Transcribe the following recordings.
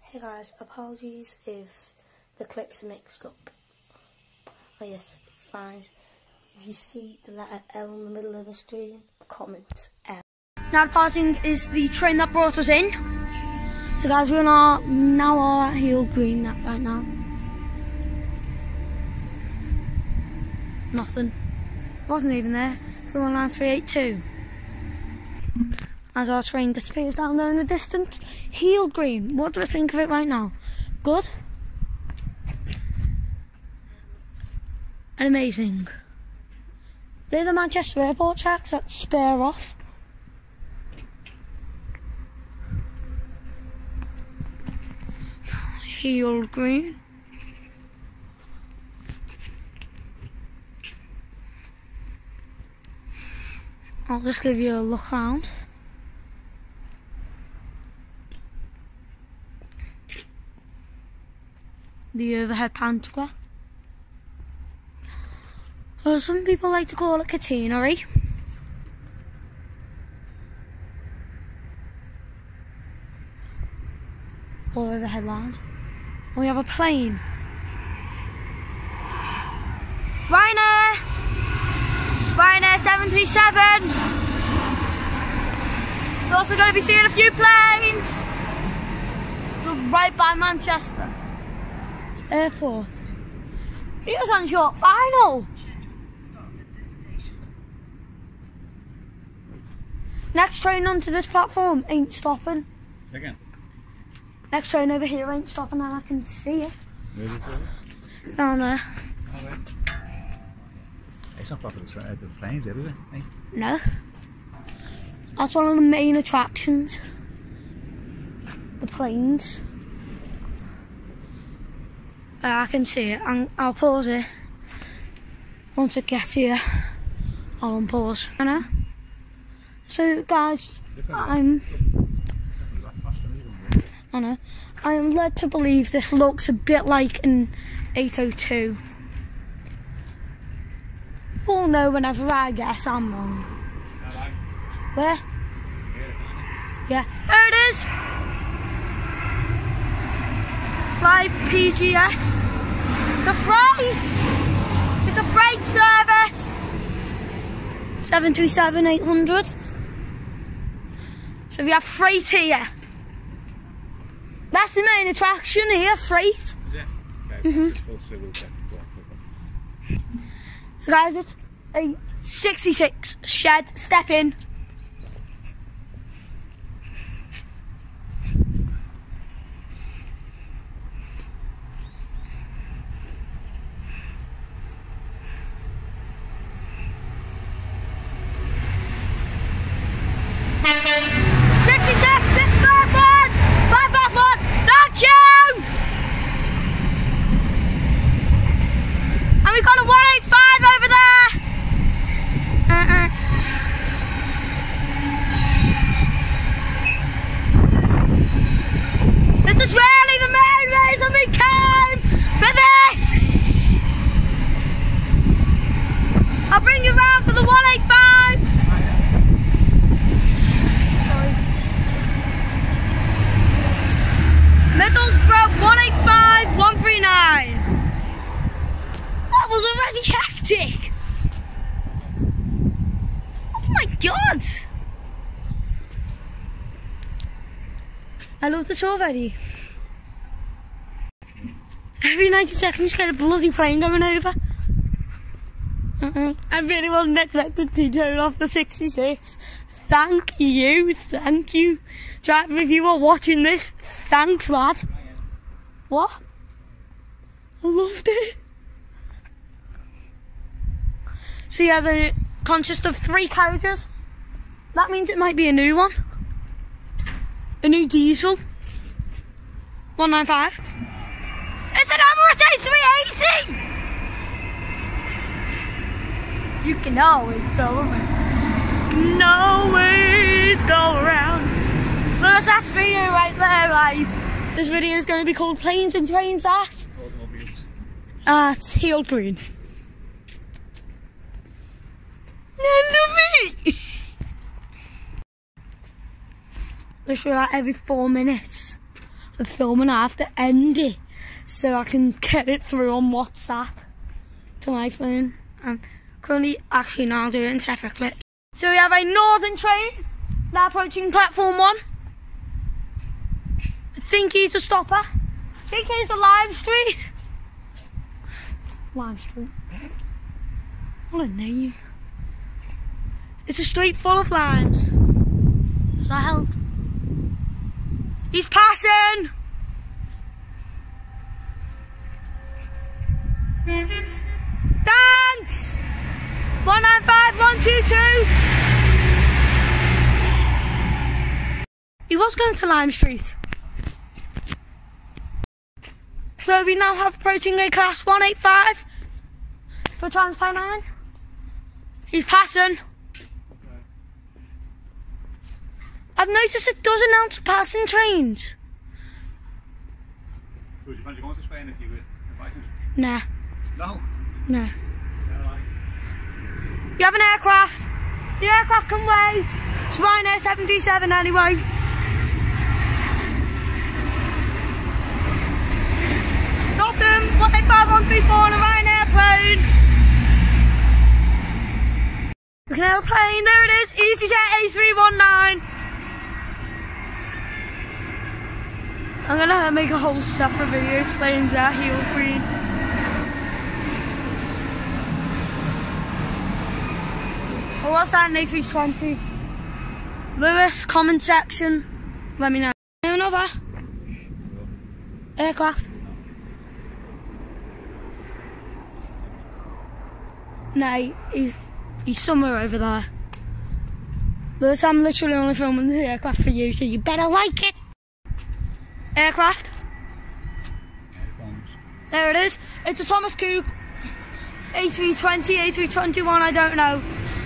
Hey guys, apologies if the clips are mixed up. Oh yes, fine. If you see the letter L in the middle of the screen, comment L. Now passing is the train that brought us in. So guys, we're now at Heel Green right now. Nothing. Wasn't even there. So we're on line 382. As our train disappears down there in the distance. Heel Green, what do I think of it right now? Good? And amazing. They're the Manchester Airport tracks that spare off. Heel Green. I'll just give you a look around. The overhead pantograph. Or some people like to call it catenary. Or overhead lounge. And we have a plane. Ryanair 737. We're also going to be seeing a few planes. We're right by Manchester Airport. He was on short final. Next train onto this platform ain't stopping. Again. Next train over here ain't stopping, and I can see it. Where's it? Down there. Oh, right. It's not part of the planes, is it? Hey? No. That's one of the main attractions. The planes. I can see it, and I'll pause it. Once it gets here, I'll unpause. I know. So guys, I am led to believe this looks a bit like an 802. We'll know whenever I guess I'm wrong. Where? Yeah, there it is! Fly PGS. It's a freight! It's a freight service! 737-800. So we have freight here. That's the main attraction here, freight. Yeah. Okay. So guys, it's a 66 shed. Step in. We've got a 185 over there. This is really the main reason we came for this. I'll bring you round for the 185. Sorry. Middlesbrough 185 139. That was already hectic. Oh my god. I love this already. Every 90 seconds you get a bloody plane going over. I really wasn't expected to turn off the 66. Thank you. Driver, if you are watching this, thanks lad. What? I loved it. So yeah, they consist of 3 carriages. That means it might be a new one. A new diesel. 195. It's an Emirates A380! You can always go around. You can always go around. Well, that's video right there, right? This video is going to be called Planes and Trains at Heel Green. I love it! literally like every 4 minutes the film and I have to end it so I can get it through on WhatsApp to my phone. And currently, actually now I'll do it in separate clips. So we have a Northern train now approaching platform 1. I think he's a stopper. I think he's the Lime Street. Lime Street. What a name. It's a street full of limes. Does that help? He's passing! Thanks! 195122. He was going to Lime Street. So we now have approaching a class 185 for TransPennine. He's passing. I've noticed it does announce passing trains. Would you fancy going to Spain if you were invited? Nah. No? No. Yeah, right. You have an aircraft. The aircraft can wait. It's Ryanair 737 anyway. Nothing. 185134 on a Ryanair plane. We can have a plane. There it is. EasyJet A319. I'm gonna make a whole separate video of planes at Heels Green. Or what's that in A320? Lewis, comment section. Let me know. Another aircraft. No, he's somewhere over there. Lewis, I'm literally only filming the aircraft for you, so you better like it. Aircraft. There it is. It's a Thomas Cook A320, A321, I don't know.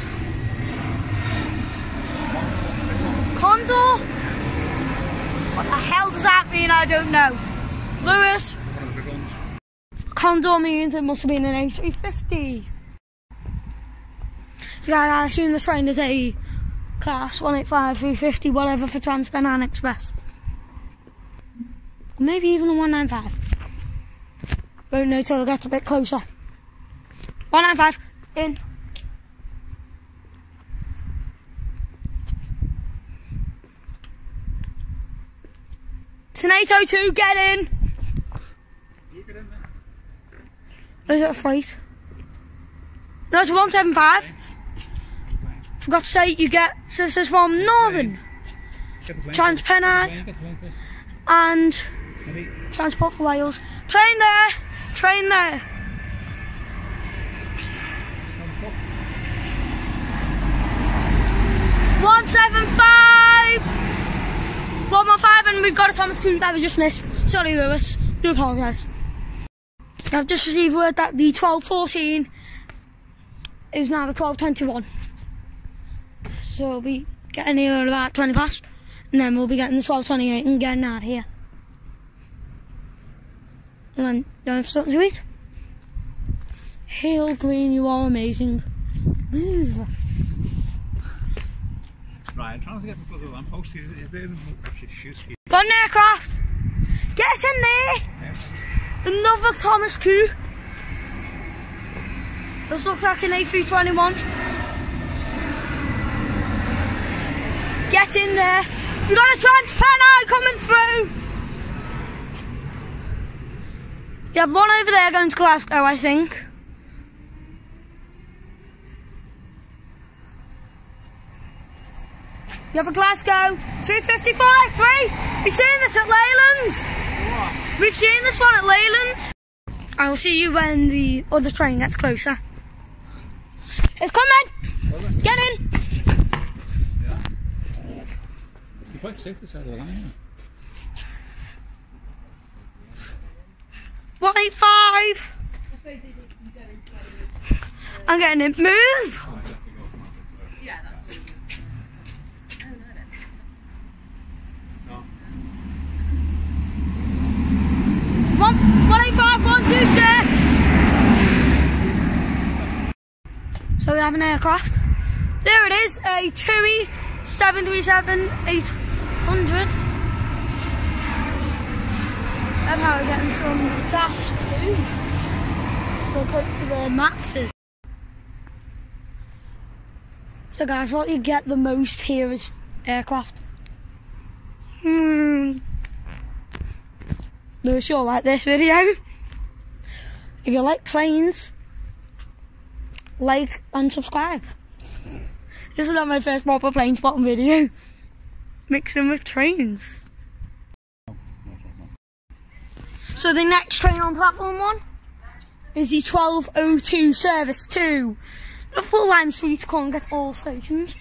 Condor? What the hell does that mean? I don't know. Lewis? Condor means it must have been an A350. So I assume this train is a class 185, 350, whatever for TransPennine Express. Maybe even a 195. Won't know till it gets a bit closer. 195, in. It's an 802, get in. You get in there. Is it a freight? No, it's a 175. Forgot to say, you get, so this is from Northern, TransPennine, and Transport for Wales. Plane there, train there. (175) 115, and we've got a Thomas Cook that we just missed. Sorry, Lewis. Do apologise. I've just received word that the 1214 is now the 1221. So we'll be getting here at about 20 past, and then we'll be getting the 1228 and getting out here. And then going for something to eat. Hale Green, you are amazing. Move. Right, I'm trying to get before the lamppost. Got an aircraft. Get in there. Yeah. Another Thomas Cook. This looks like an A321. Get in there. We got a TransPennine coming through. You have one over there going to Glasgow, I think. You have a Glasgow 254A3. We've seen this at Leyland. What? We've seen this one at Leyland. I will see you when the other train gets closer. It's coming. Get in. Yeah. You're quite safe this side of the line, 185. I'm getting it. Move. Yeah, that's good. Oh, no, No. 185, 126. So we have an aircraft. There it is, a TUI 737-800. I'm now getting some Dash 2 to cope for the Maxes. So guys, what you get the most here is aircraft. Lewis, you'll like this video. If you like planes, like and subscribe. This is not my first proper plane spotting video. Mixing with trains. So the next train on platform 1 is the 1202 service to Liverpool Lime Street to come and get all stations.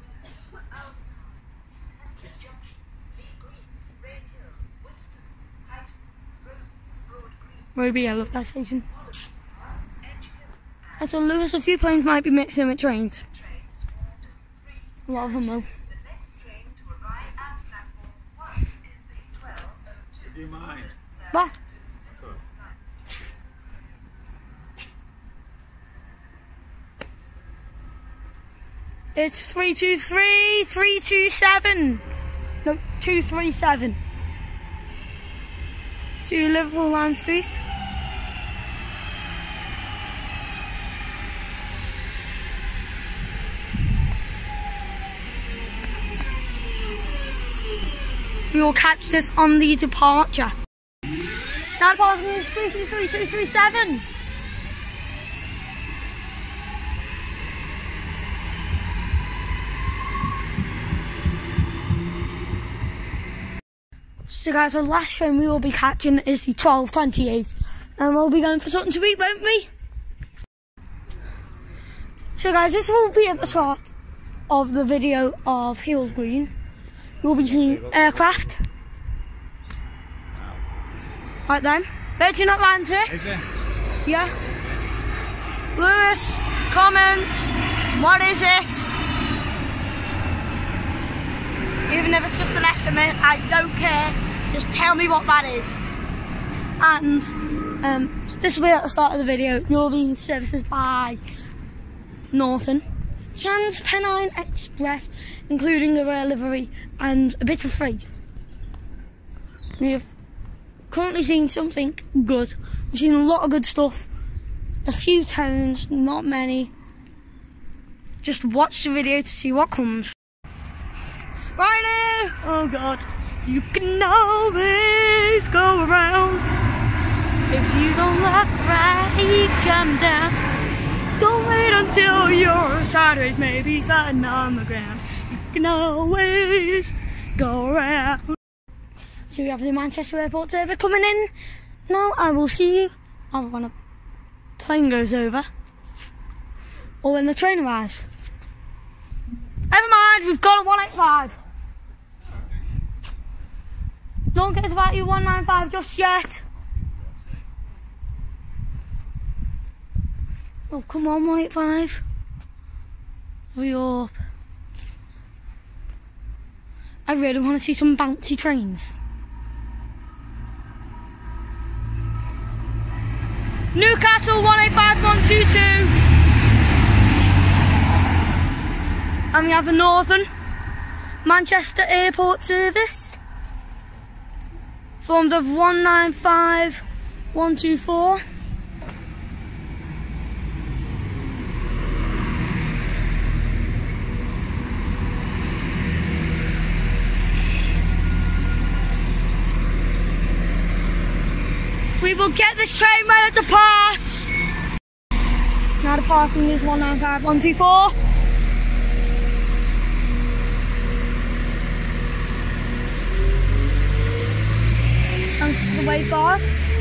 Ruby, I love that station. And so Lewis, a few planes might be mixed in with trains. A lot of them will. Do you mind? What? It's 323, 327. No, 237. To Liverpool Lime Street. We will catch this on the departure. Now departing is 323, 237. So guys, the last train we will be catching is the 1228, and we'll be going for something to eat, won't we? So guys, this will be at the start of the video of Hills Green. You'll be seeing aircraft. Right then, Virgin Atlantic. Is it? Yeah. Lewis, comment. What is it? Even if it's just an estimate, I don't care. Just tell me what that is. And this will be at the start of the video. You're being serviced by Northern, TransPennine Express, including a rare livery and a bit of freight. We have currently seen something good. We've seen a lot of good stuff. A few tones, not many. Just watch the video to see what comes. Right now, oh God, you can always go around. If you don't look right, come down. Don't wait until you're sideways, maybe sliding on the ground. You can always go around. So we have the Manchester Airport service coming in. Now I will see you either when a plane goes over or when the train arrives. Never mind, we've got a 185. Don't get about you 195 just yet. Oh, come on, 185. Hurry up. I really want to see some bouncy trains. Newcastle 185122. And we have a Northern Manchester Airport service. Formed of 195124. We will get this train when it departs. Now departing is 195124. Thanks for the wait guard.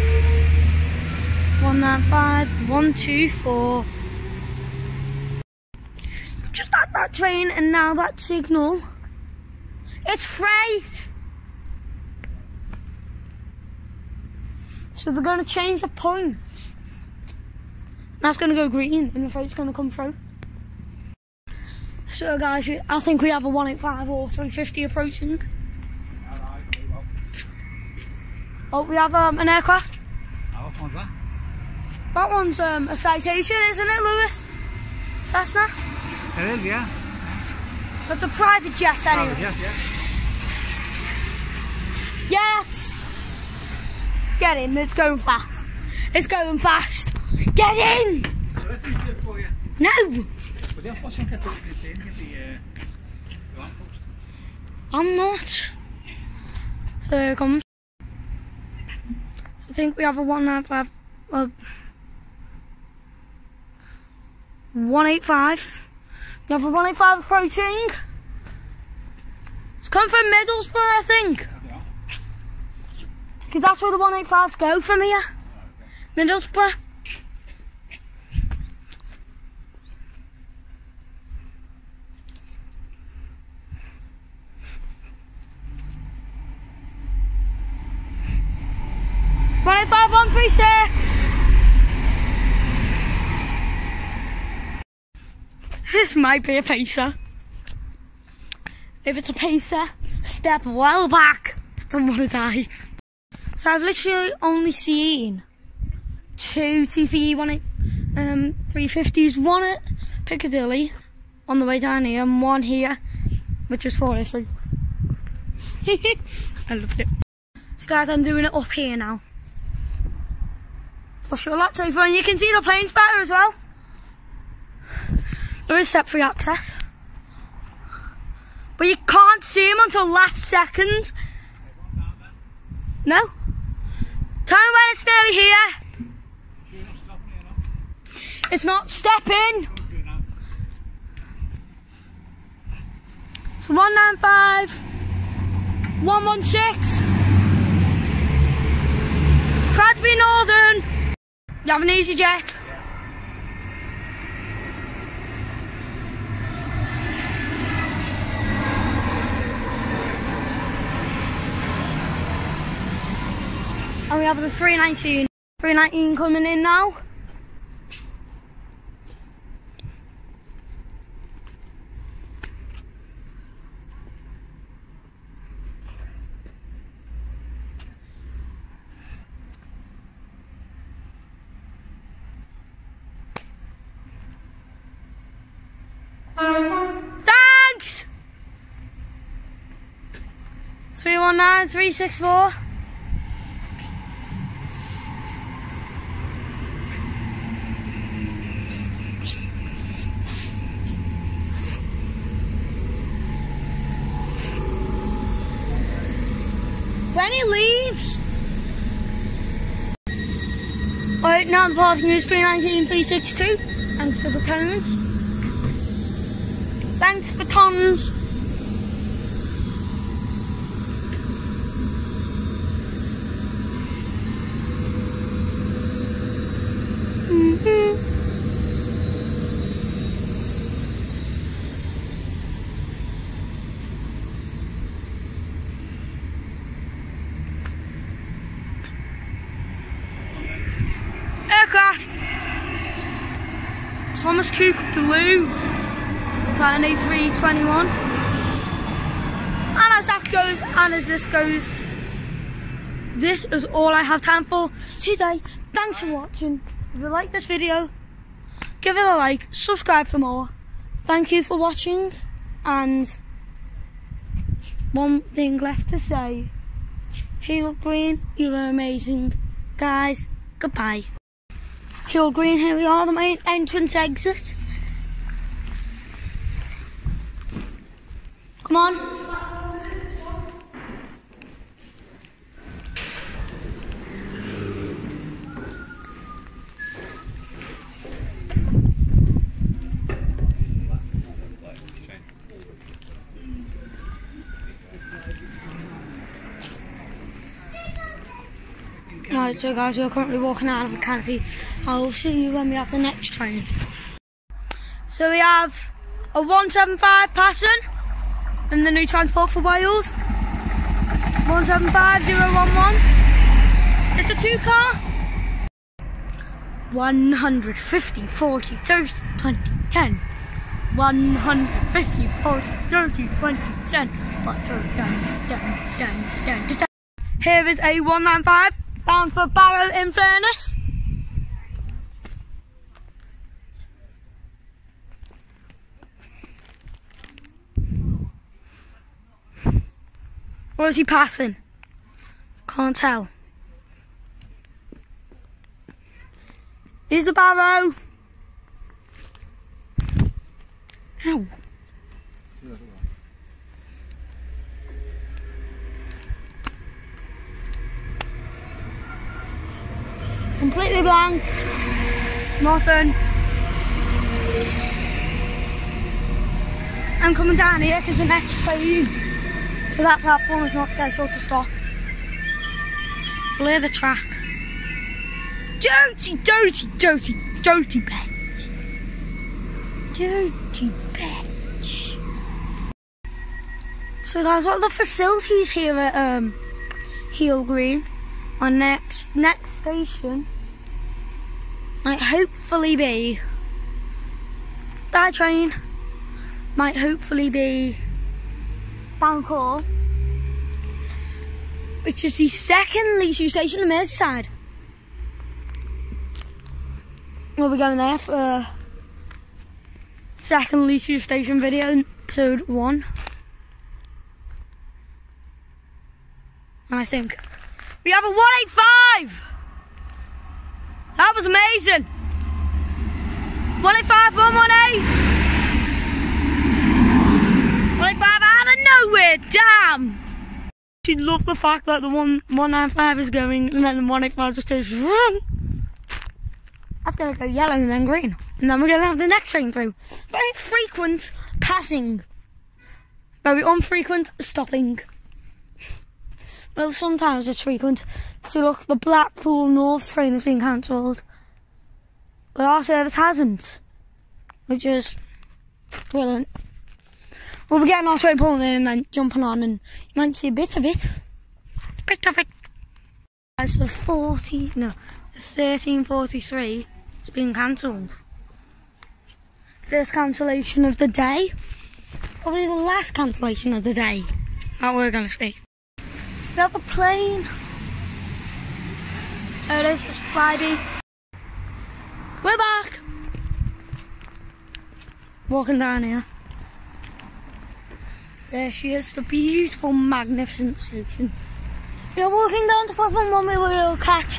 195124. Just at that train and now that signal. It's freight. So they're going to change the points. That's going to go green and the freight's going to come through. So guys, I think we have a 185 or 350 approaching. Oh, we have an aircraft. Oh, what one's that? That one's a Citation, isn't it, Lewis? Cessna? It is, yeah. That's a private jet anyway. Yes, yeah. Get Get in, it's going fast. It's going fast. Get in! No! I'm not. So here it comes. So I think we have a 195, 185. We have a 185 approaching. It's coming from Middlesbrough, I think. Because that's where the 185s go from here. Middlesbrough. $185, 136. This might be a pacer. If it's a pacer, step well back. Don't want to die. So I've literally only seen 2 TPE 350s. One at Piccadilly on the way down here, and one here, which is 403. I loved it. So guys, I'm doing it up here now. I'll show a lot safer, and you can see the planes better as well. There is step-free access, but you can't see them until last second. No? Tell me when it's nearly here. It's not stepping. It's 195, 116. Try to be northern. You have an EasyJet. And we have the 319. 319 coming in now. Thanks! 319, 364. When he leaves. Alright, now the parking is 319, 362. Thanks for the tons. Thanks for tons. Aircraft. Thomas Cook Blue. Titan A321. And as that goes, and as this goes, this is all I have time for today. Thanks for watching. If you like this video, give it a like, subscribe for more. Thank you for watching, and one thing left to say. Heel Green, you are amazing. Guys, goodbye. Heel Green, here we are, the main entrance exit. Come on. Right, so guys, we're currently walking out of the canopy. I'll see you when we have the next train. So we have a 175 passing in the new Transport for Wales. 175011. It's a 2-car. 150, 40, 30, 20, 10. 150, 40, 30, 20, 10. Here is a 195 bound for Barrow in Furness. Or is he passing? Can't tell. Here's the barrow. Ow. Completely blanked. Nothing. I'm coming down here because the next train to that platform is not scheduled to stop. Clear the track. Dirty, dirty, dirty, dirty bench. Dirty bench. So guys, what are the facilities here at Heel Green? Our next station might hopefully be that train. Might hopefully be Bank Hall, which is the second leisure station in Merseyside. We'll be going there for second leisure station video, episode 1. And I think we have a 185! That was amazing! 185, 118! 185 out of nowhere, damn! I love the fact that the 195 is going and then the 185 just goes vroom. That's going to go yellow and then green. And then we're going to have the next train through. Very frequent passing. Very infrequent stopping. Well, sometimes it's frequent. See, look, the Blackpool North train has been cancelled. But our service hasn't. Which is brilliant. We'll be getting our train pulling in and then jumping on, and you might see a bit of it. Bit of it. So 13:43 has been cancelled. First cancellation of the day. Probably the last cancellation of the day that we're going to see. We have a plane. There it is, it's Friday. We're back. Walking down here. There she is, the beautiful, magnificent station. We are walking down to platform 1, we will catch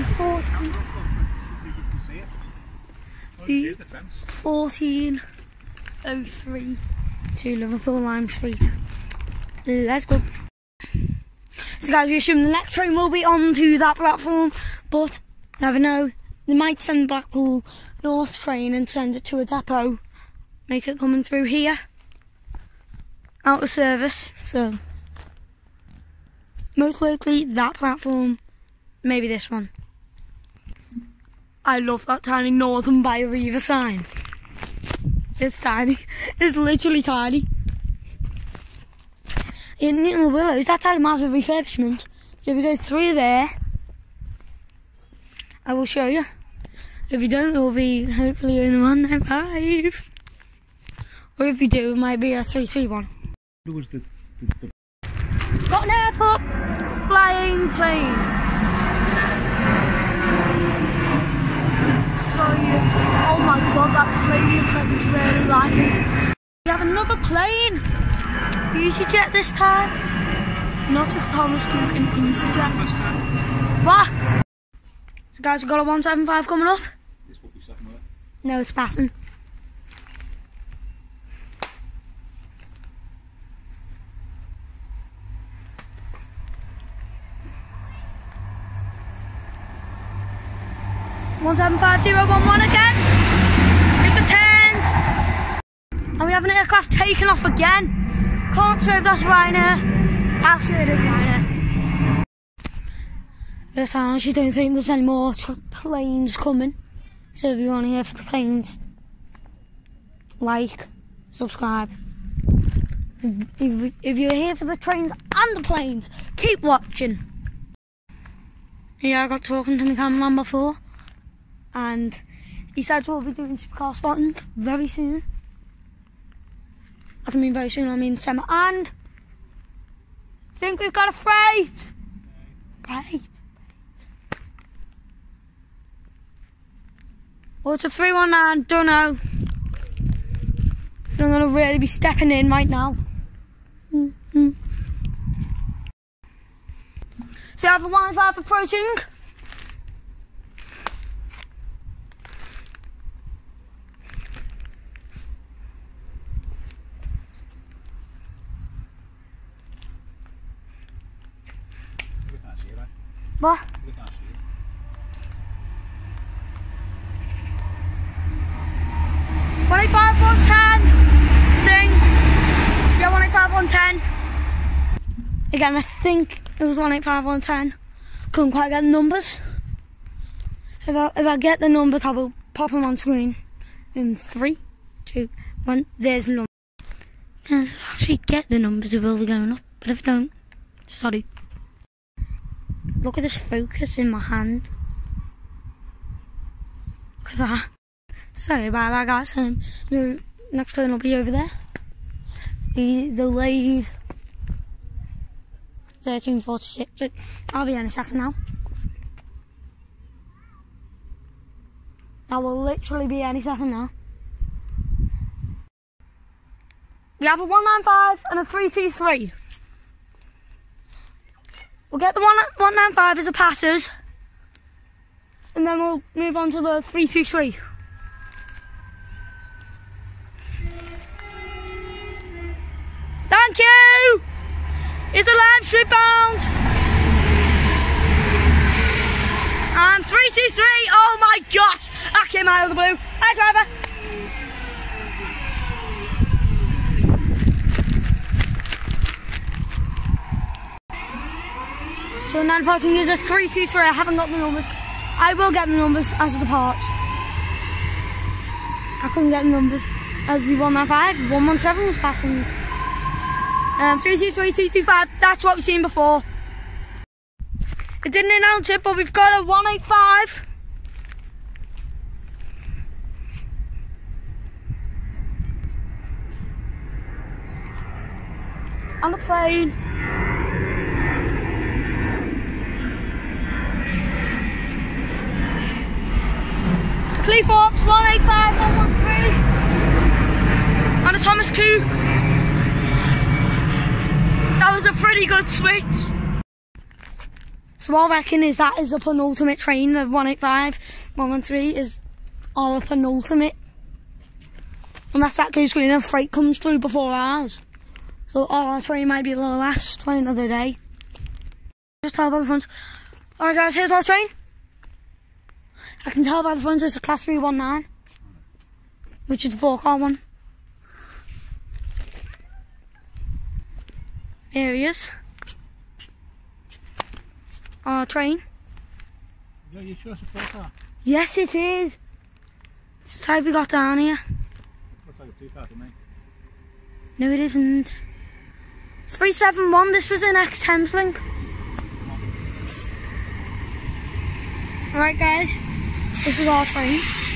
the 14:03 to Liverpool Lime Street. Let's go. So guys, we assume the next train will be on to that platform, but never know. They might send Blackpool North train and send it to a depot. Make it coming through here. Out of service, so most likely that platform, maybe this one. I love that tiny Northern by Arriva sign. It's tiny, it's literally tiny. In Newton Le Willows, that's had a massive refurbishment. So if we go through there, I will show you. If we don't, it will be hopefully in the 195. Or if we do, it might be a 331. Was the Got an airport flying plane. Oh my god, that plane looks like it's really lagging. We have another plane. EasyJet this time. Not a Thomas Cook and EasyJet. What? So guys, we've got a 175 coming up. This will be second way. No, it's passing. One 75011 again. It's returned. And we have an aircraft taken off again. Can't say if that's Ryanair. Actually, it is Ryanair. This time, I actually don't think there's any more planes coming. So if you want to hear for the planes, like, subscribe. If you're here for the trains and the planes, keep watching. Yeah, I got talking to my cameraman before. And he said we'll be doing supercar spotting very soon. I don't mean very soon, I mean summer. And I think we've got a freight. Freight. Well, it's a 319, don't know. So I'm going to really be stepping in right now. So I have a 195 approaching. What? They can't see it. 185, 110. Thing. Yeah, 185, 110. Again, I think it was 185, 110. Couldn't quite get the numbers. If I get the numbers, I will pop them on screen. In 3, 2, 1. There's the number. And if I actually get the numbers, it will be going up. But if I don't, sorry. Look at this focus in my hand. Look at that. Sorry about that, guys. The next train will be over there. The delayed 13:46. I'll be any second now. That will literally be any second now. We have a 195 and a 323. We'll get the 195 as a passes, and then we'll move on to the 323. Thank you! It's a live street bound. And 323, oh my gosh! That came out of the blue. Hi, driver. So now departing is a 323. I haven't got the numbers. I will get the numbers as the depart. I couldn't get the numbers as the 195. 117 was passing. 323, 225. That's what we've seen before. It didn't announce it, but we've got a 185. On the plane. Cleethorpes 185, 113. On a Thomas Cook. That was a pretty good switch. So what I reckon is that is the penultimate train. The 185, 113 is our penultimate. Unless that goes green and freight comes through before ours. So our train might be the last train of the day. Just tell by the front. Alright guys, here's our train. I can tell by the front it's a Class 319, which is the 4-car one. Here he is. Our train. Yeah, you sure it's a 4-car? Yes, it is. It's the type we got down here. Looks like a 2-car to me. No, it isn't. 371, this was the next Thameslink. Alright guys, this is our train.